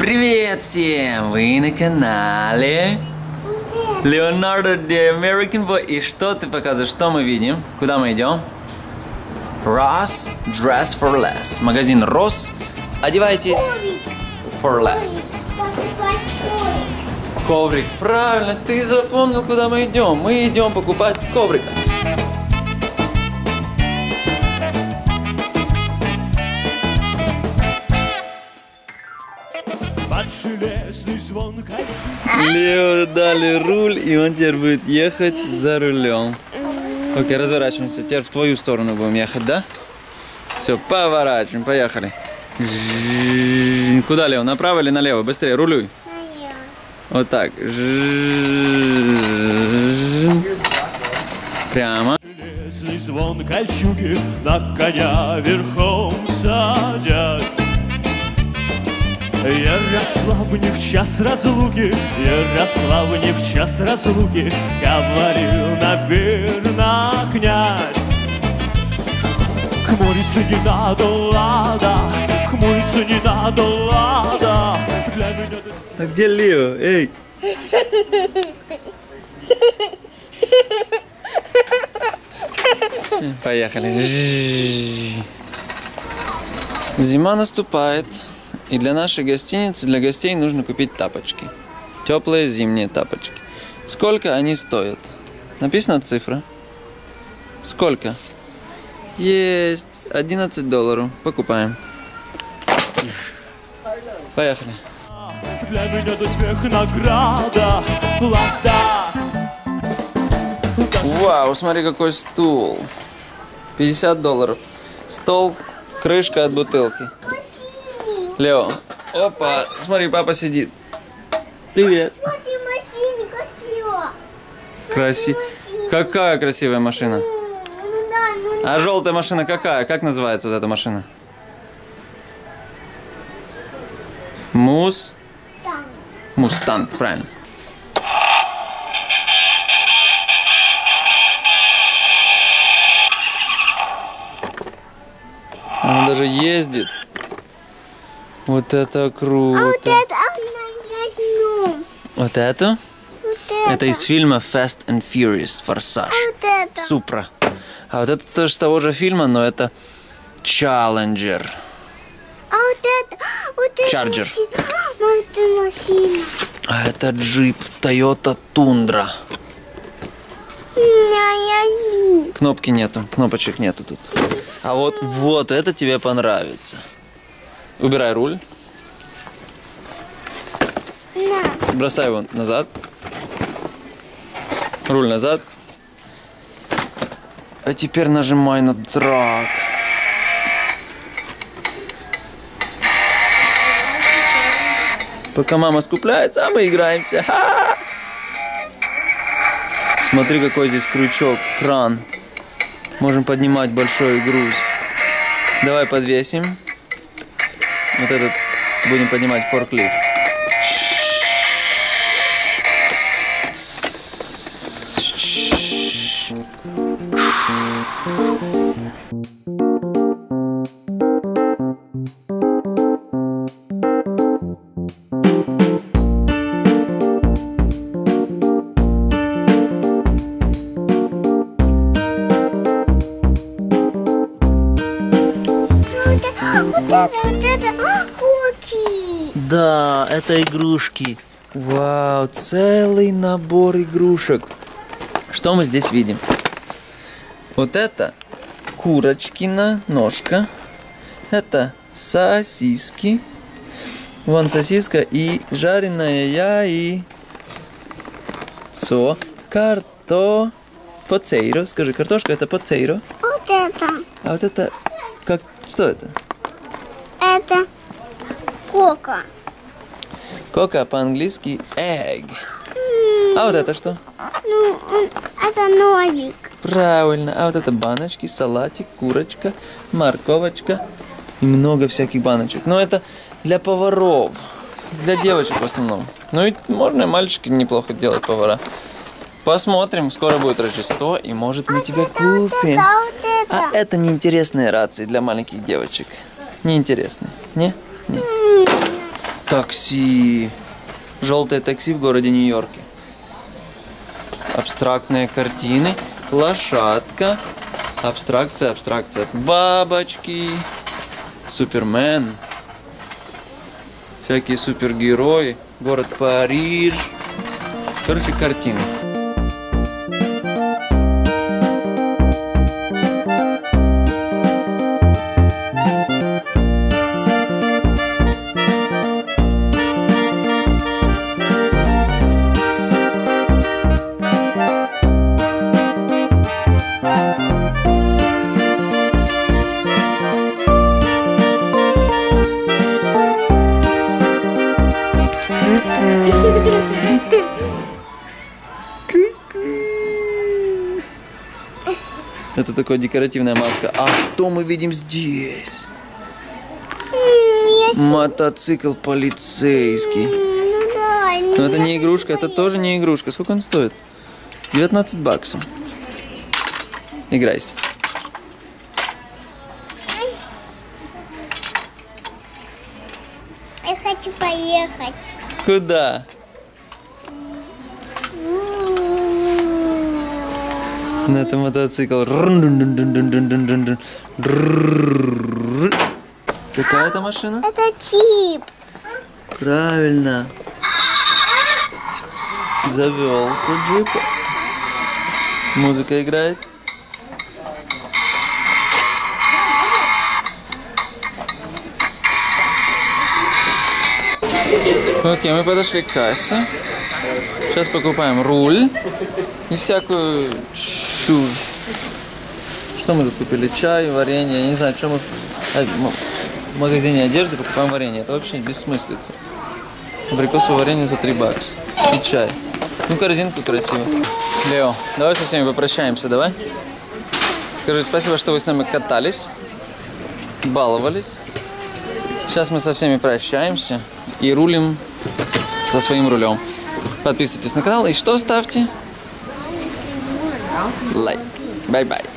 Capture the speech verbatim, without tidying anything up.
Привет всем! Вы на канале Leonardo the American Boy. И что ты показываешь? Что мы видим? Куда мы идем? Ross Dress for Less. Магазин Ross. Одевайтесь for less. Коврик. Правильно, ты запомнил, куда мы идем. Мы идем покупать коврик. Лео дали руль, и он теперь будет ехать за рулем. Окей, разворачиваемся. Теперь в твою сторону будем ехать, да? Все, поворачиваем, поехали. Куда, Лео? Направо или налево? Быстрее, рулюй. Вот так. Прямо. Звон кольчуги на коня верхом садясь. Ярослав не в час разлуки, Ярослав не в час разлуки, говорил, наверно, князь. Хмуриться не надо, лада, хмуриться не надо, лада. Для меня... А где Лео? Эй! Поехали. Зима наступает. И для нашей гостиницы, для гостей нужно купить тапочки. Теплые зимние тапочки. Сколько они стоят? Написана цифра. Сколько? Есть. одиннадцать долларов. Покупаем. Поехали. Для меня до смеха награда. Вау, смотри, какой стул. пятьдесят долларов. Стол, крышка от бутылки. Лео, опа, смотри, папа сидит. Привет. Смотри, машина красивая. Краси... Какая красивая машина? Ну, да, ну, а желтая машина какая? Как называется вот эта машина? Мус? там. Мустанг, правильно. Она даже ездит. Вот это круто. А вот это я возьму. Вот это? Вот это. Это из фильма Fast and Furious, Форсаж. А вот это. Супра. А вот это тоже с того же фильма, но это Challenger. А вот это. Вот это. Charger. А, вот эта машина. А это джип Toyota Tundra. Я Кнопки нету, кнопочек нету тут. А вот, вот это тебе понравится. Убирай руль. На. Бросай его назад. Руль назад. А теперь нажимай на трак. Пока мама скупляется, а мы играемся. Ха-ха! Смотри, какой здесь крючок, кран. Можем поднимать большой груз. Давай подвесим. Вот этот будем поднимать форклифт. Вот это, вот это. А, куки. Да, это игрушки. Вау, целый набор игрушек. Что мы здесь видим? Вот это курочкина ножка. Это сосиски. Вон сосиска и жареное яйцо. Карто... Поцейро. Скажи, картошка это поцейро. Вот это. А вот это... Как... Что это? Это кока. Кока по-английски egg. А вот это что? Ну, это ножик. Правильно. А вот это баночки, салатик, курочка, морковочка и много всяких баночек. Но это для поваров. Для девочек в основном. Ну и можно и мальчики неплохо делать повара. Посмотрим, скоро будет Рождество, и может мы тебе купим. А это неинтересные рации для маленьких девочек. Неинтересные. Не? Не. Такси. Желтое такси в городе Нью-Йорке. Абстрактные картины. Лошадка. Абстракция, абстракция. Бабочки. Супермен. Всякие супергерои. Город Париж. Короче, картины. Это такая декоративная маска. А что мы видим здесь? Мотоцикл полицейский. Но это не игрушка, это тоже не игрушка. Сколько он стоит? девятнадцать баксов. Играйся. Я хочу поехать. Куда? На этом мотоцикл. Какая это машина? Это чип. Правильно. Завелся джип. Музыка играет. Окей, мы подошли к кассе. Сейчас покупаем руль и всякую чушь. Что мы тут купили? Чай, варенье. Я не знаю, что мы в магазине одежды покупаем варенье. Это вообще бессмыслица. Абрикосовое варенье за три бакса. И чай. Ну, корзинку красивую. Лео, давай со всеми попрощаемся, давай. Скажи спасибо, что вы с нами катались, баловались. Сейчас мы со всеми прощаемся и рулим со своим рулем. Подписывайтесь на канал и что ставьте? Лайк. Бай-бай.